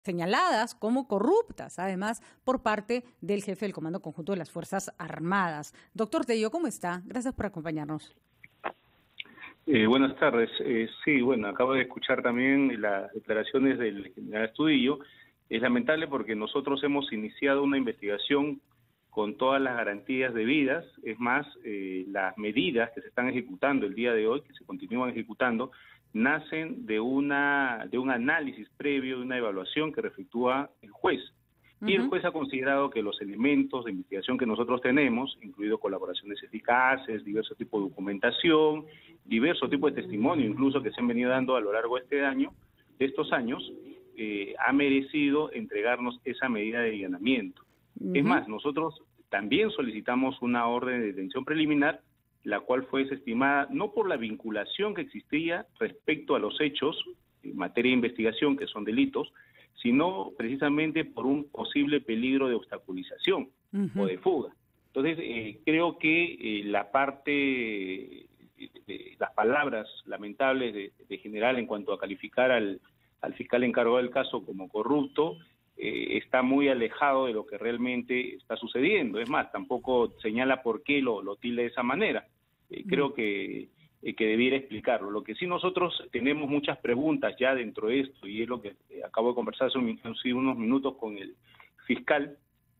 señaladas como corruptas, además, por parte del jefe del Comando Conjunto de las Fuerzas Armadas. Doctor Tello, ¿cómo está? Gracias por acompañarnos. Buenas tardes. Sí, bueno, acabo de escuchar también las declaraciones del general Astudillo. Es lamentable porque nosotros hemos iniciado una investigación con todas las garantías debidas. Es más, las medidas que se están ejecutando el día de hoy, que se continúan ejecutando, nacen de un análisis previo, de una evaluación que efectúa el juez. Y el juez ha considerado que los elementos de investigación que nosotros tenemos, incluido colaboraciones eficaces, diversos tipos de documentación, diversos tipos de testimonio, incluso que se han venido dando a lo largo de estos años, ha merecido entregarnos esa medida de allanamiento. Es más, nosotros también solicitamos una orden de detención preliminar, la cual fue desestimada no por la vinculación que existía respecto a los hechos en materia de investigación, que son delitos, sino precisamente por un posible peligro de obstaculización o de fuga. Entonces, creo que la parte de las palabras lamentables de general en cuanto a calificar al fiscal encargado del caso como corrupto está muy alejado de lo que realmente está sucediendo. Es más, tampoco señala por qué lo tilda de esa manera. Creo que debiera explicarlo. Lo que sí nosotros tenemos muchas preguntas ya dentro de esto, y es lo que acabo de conversar hace unos minutos con el fiscal,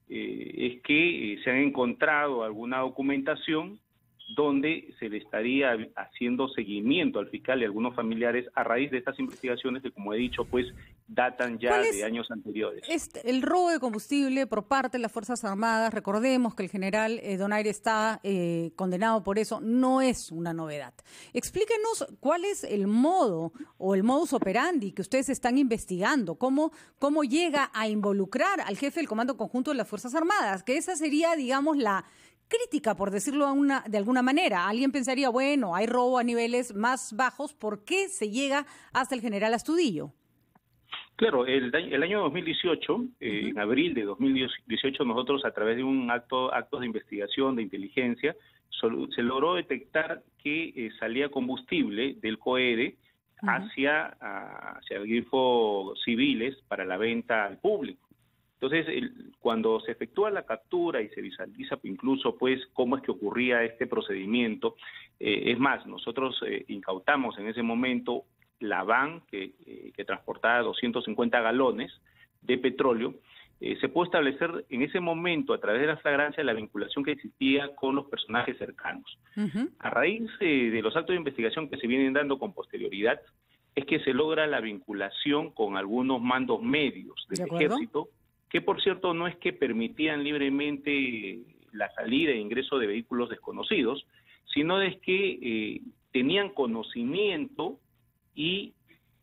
es que se han encontrado alguna documentación donde se le estaría haciendo seguimiento al fiscal y a algunos familiares a raíz de estas investigaciones que, como he dicho, pues datan ya de años anteriores. El robo de combustible por parte de las Fuerzas Armadas, recordemos que el general Donaire está condenado por eso, no es una novedad. Explíquenos cuál es el modo o el modus operandi que ustedes están investigando, cómo llega a involucrar al jefe del Comando Conjunto de las Fuerzas Armadas, que esa sería, digamos, la crítica, por decirlo de alguna manera. Alguien pensaría, bueno, hay robo a niveles más bajos, ¿por qué se llega hasta el general Astudillo? Claro, el año 2018, en abril de 2018, nosotros a través de un actos de investigación, de inteligencia, se logró detectar que salía combustible del COEDE hacia el grifo civiles para la venta al público. Entonces, cuando se efectúa la captura y se visualiza incluso pues cómo es que ocurría este procedimiento, es más, nosotros incautamos en ese momento la van que transportaba 250 galones de petróleo. Se pudo establecer en ese momento, a través de la flagrancia, la vinculación que existía con los personajes cercanos. A raíz de los actos de investigación que se vienen dando con posterioridad, es que se logra la vinculación con algunos mandos medios del ejército, que por cierto no es que permitían libremente la salida e ingreso de vehículos desconocidos, sino es que tenían conocimiento y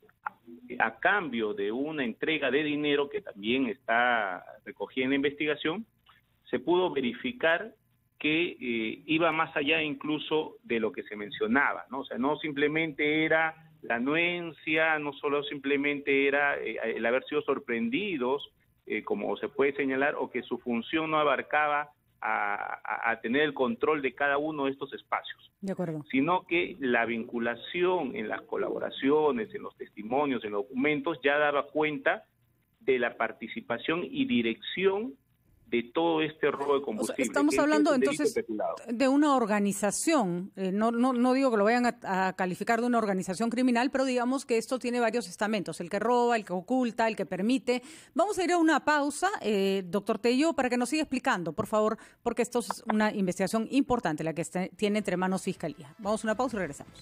a cambio de una entrega de dinero que también está recogida en la investigación, se pudo verificar que iba más allá incluso de lo que se mencionaba, ¿no? O sea, no simplemente era la anuencia, no solo simplemente era el haber sido sorprendidos, como se puede señalar, o que su función no abarcaba a tener el control de cada uno de estos espacios. De acuerdo. Sino que la vinculación en las colaboraciones, en los testimonios, en los documentos, ya daba cuenta de la participación y dirección de todo este robo de combustible. O sea, estamos hablando entonces de una organización, no digo que lo vayan a calificar de una organización criminal, pero digamos que esto tiene varios estamentos, el que roba, el que oculta, el que permite. Vamos a ir a una pausa, doctor Tello, para que nos siga explicando, por favor, porque esto es una investigación importante la que tiene entre manos Fiscalía. Vamos a una pausa y regresamos.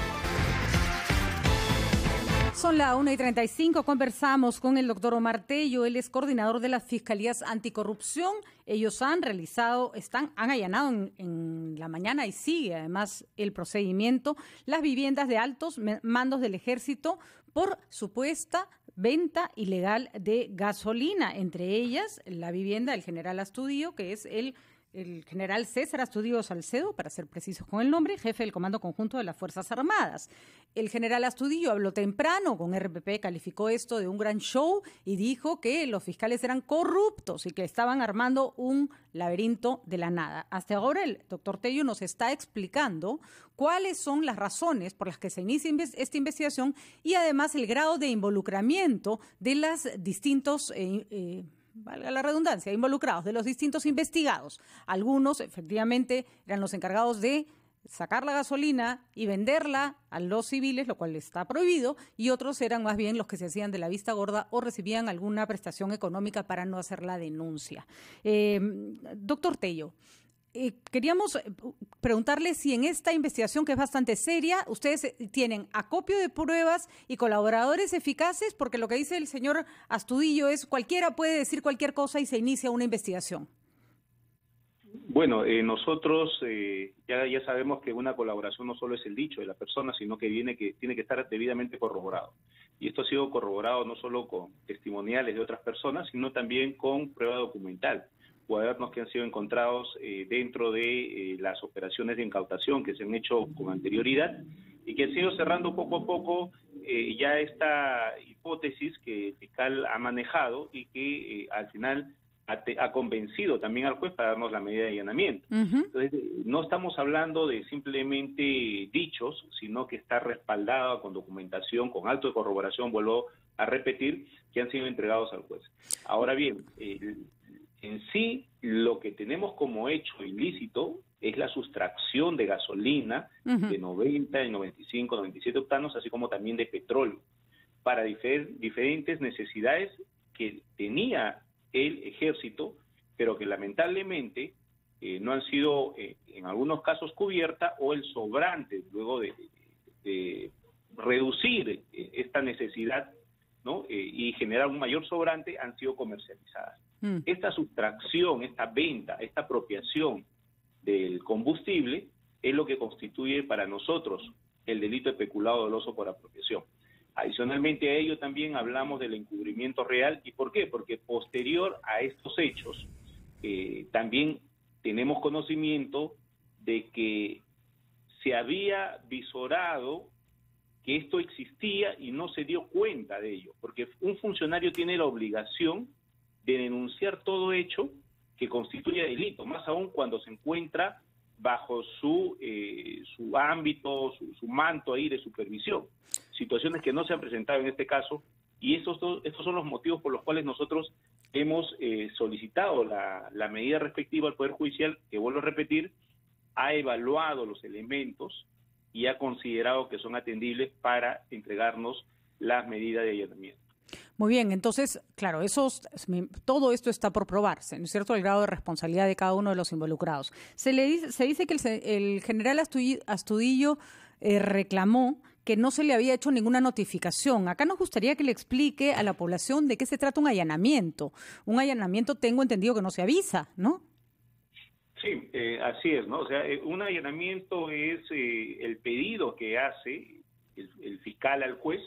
Son las 1:35, conversamos con el doctor Omar Tello, él es coordinador de las Fiscalías Anticorrupción. Ellos han allanado en la mañana y sigue además el procedimiento las viviendas de altos mandos del ejército por supuesta venta ilegal de gasolina, entre ellas la vivienda del general Astudillo, que es el el general César Astudillo Salcedo, para ser precisos con el nombre, jefe del Comando Conjunto de las Fuerzas Armadas. El general Astudillo habló temprano con RPP, calificó esto de un gran show y dijo que los fiscales eran corruptos y que estaban armando un laberinto de la nada. Hasta ahora el doctor Tello nos está explicando cuáles son las razones por las que se inicia esta investigación y además el grado de involucramiento de los distintos valga la redundancia, involucrados, de los distintos investigados. Algunos, efectivamente, eran los encargados de sacar la gasolina y venderla a los civiles, lo cual está prohibido, y otros eran más bien los que se hacían de la vista gorda o recibían alguna prestación económica para no hacer la denuncia. Doctor Tello, queríamos preguntarle si en esta investigación, que es bastante seria, ustedes tienen acopio de pruebas y colaboradores eficaces, porque lo que dice el señor Astudillo es cualquiera puede decir cualquier cosa y se inicia una investigación. Bueno, nosotros ya sabemos que una colaboración no solo es el dicho de la persona, sino que tiene que estar debidamente corroborado. Y esto ha sido corroborado no solo con testimoniales de otras personas, sino también con prueba documental. Cuadernos que han sido encontrados dentro de las operaciones de incautación que se han hecho con anterioridad y que han sido cerrando poco a poco ya esta hipótesis que el fiscal ha manejado y que al final ha convencido también al juez para darnos la medida de allanamiento. Entonces, no estamos hablando de simplemente dichos, sino que está respaldada con documentación, con acto de corroboración, vuelvo a repetir, que han sido entregados al juez. Ahora bien, en sí, lo que tenemos como hecho ilícito es la sustracción de gasolina de 90, 95, 97 octanos, así como también de petróleo, para diferentes necesidades que tenía el ejército, pero que lamentablemente no han sido en algunos casos cubiertas, o el sobrante, luego de reducir esta necesidad, ¿no? Y generar un mayor sobrante, han sido comercializadas. Esta sustracción, esta venta, esta apropiación del combustible es lo que constituye para nosotros el delito de peculado doloso por apropiación. Adicionalmente a ello también hablamos del encubrimiento real. ¿Y por qué? Porque posterior a estos hechos también tenemos conocimiento de que se había visorado que esto existía y no se dio cuenta de ello, porque un funcionario tiene la obligación de denunciar todo hecho que constituye delito, más aún cuando se encuentra bajo su ámbito, su manto ahí de supervisión. Situaciones que no se han presentado en este caso, y estos son los motivos por los cuales nosotros hemos solicitado la medida respectiva al Poder Judicial, que vuelvo a repetir, ha evaluado los elementos y ha considerado que son atendibles para entregarnos las medidas de allanamiento. Muy bien, entonces, claro, todo esto está por probarse, ¿no es cierto?, el grado de responsabilidad de cada uno de los involucrados. Se dice que el general Astudillo reclamó que no se le había hecho ninguna notificación. Acá nos gustaría que le explique a la población de qué se trata un allanamiento. Un allanamiento, tengo entendido que no se avisa, ¿no? Sí, así es, ¿no? O sea, un allanamiento es el pedido que hace el fiscal al juez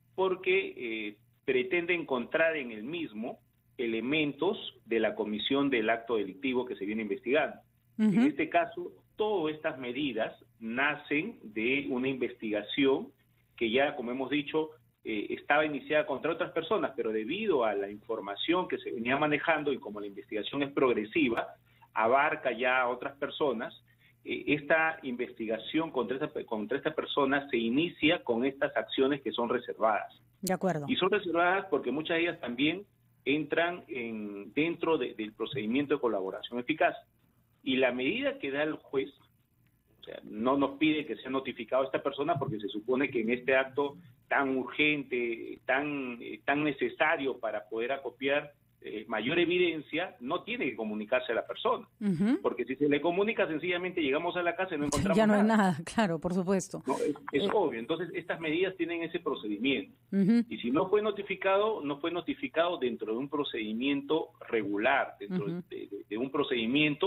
porque pretende encontrar en el mismo elementos de la comisión del acto delictivo que se viene investigando. En este caso, todas estas medidas nacen de una investigación que ya, como hemos dicho, estaba iniciada contra otras personas, pero debido a la información que se venía manejando y como la investigación es progresiva, abarca ya a otras personas, esta investigación contra esta persona se inicia con estas acciones que son reservadas. De acuerdo. Y son reservadas porque muchas de ellas también entran dentro del procedimiento de colaboración eficaz. Y la medida que da el juez, o sea, no nos pide que sea notificado a esta persona porque se supone que en este acto tan urgente, tan necesario para poder acopiar mayor evidencia, no tiene que comunicarse a la persona. Porque si se le comunica, sencillamente llegamos a la casa y no encontramos nada. Ya no hay nada, claro, por supuesto. No, es obvio. Entonces, estas medidas tienen ese procedimiento. Y si no fue notificado dentro de un procedimiento regular, dentro de un procedimiento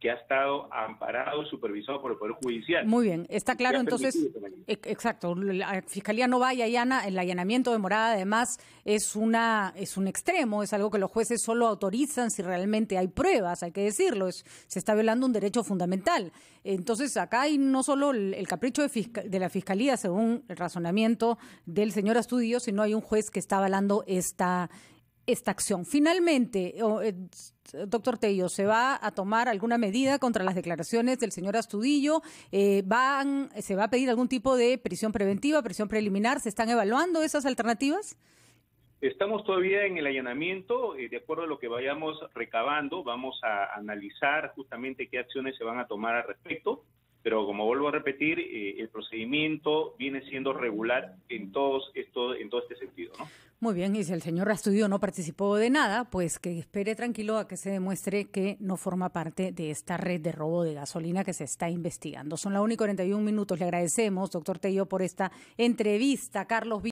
que ha estado amparado y supervisado por el Poder Judicial. Muy bien, está claro. Entonces, exacto, la Fiscalía no va y allana. El allanamiento de morada, además, es un extremo, es algo que los jueces solo autorizan si realmente hay pruebas, hay que decirlo, se está violando un derecho fundamental. Entonces, acá hay no solo el capricho de la Fiscalía, según el razonamiento del señor Astudillo, sino hay un juez que está avalando esta acción. Finalmente, doctor Tello, ¿se va a tomar alguna medida contra las declaraciones del señor Astudillo? ¿Se va a pedir algún tipo de prisión preventiva, prisión preliminar? ¿Se están evaluando esas alternativas? Estamos todavía en el allanamiento. De acuerdo a lo que vayamos recabando, vamos a analizar justamente qué acciones se van a tomar al respecto. Pero como vuelvo a repetir, el procedimiento viene siendo regular en todo este sentido, ¿no? Muy bien, y si el señor Astudillo no participó de nada, pues que espere tranquilo a que se demuestre que no forma parte de esta red de robo de gasolina que se está investigando. Son las 1:41. Le agradecemos, doctor Tello, por esta entrevista. Carlos